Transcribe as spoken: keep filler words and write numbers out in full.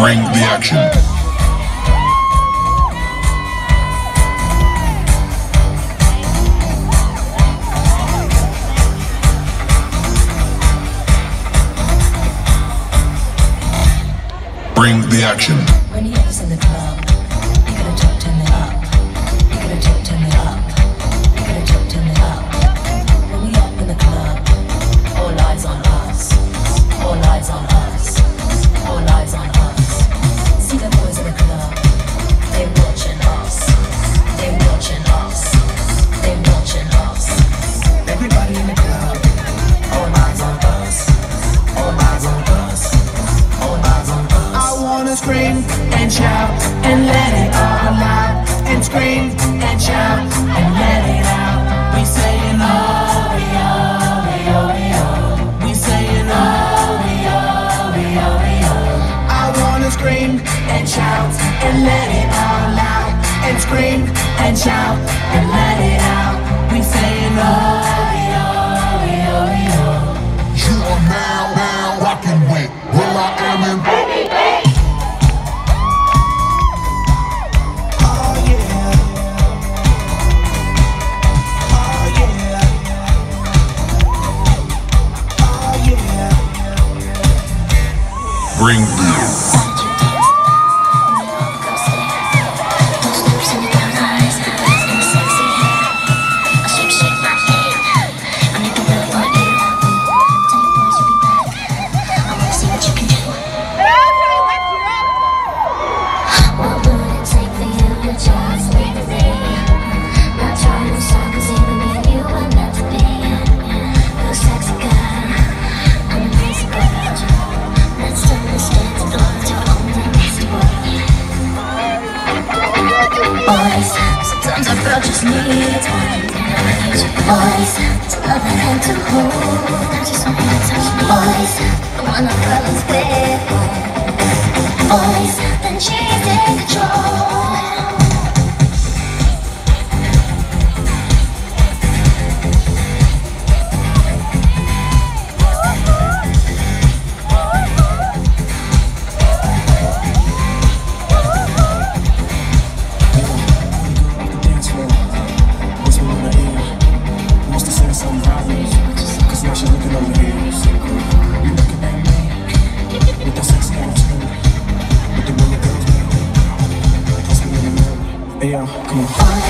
Bring the action. Bring the action. When he was in the club, he could have talked him up. He could have talked him up. He could have talked him up. When we up in the club, all eyes on us. All eyes on us. All eyes on us. See the boys in the club, they watching us. They watching us. They watching us. Everybody in the club, all eyes on us. All eyes on us. All eyes on us. I wanna scream and shout and let it all out. And scream and shout and let it out. We saying oh, we oh, we oh, we oh. We saying oh, we oh, we oh, we oh. I wanna scream and shout and let it all out. And scream and shout and let it out. We saying oh, we oh, we oh, we oh. You are now, now rocking with Will I Am in Bring the sometimes I felt just need one. Boys, to love and hand to hold. I just want you to touch me. Boys, the one I fell in with. Boys, then she's in control. Hey yo, come on.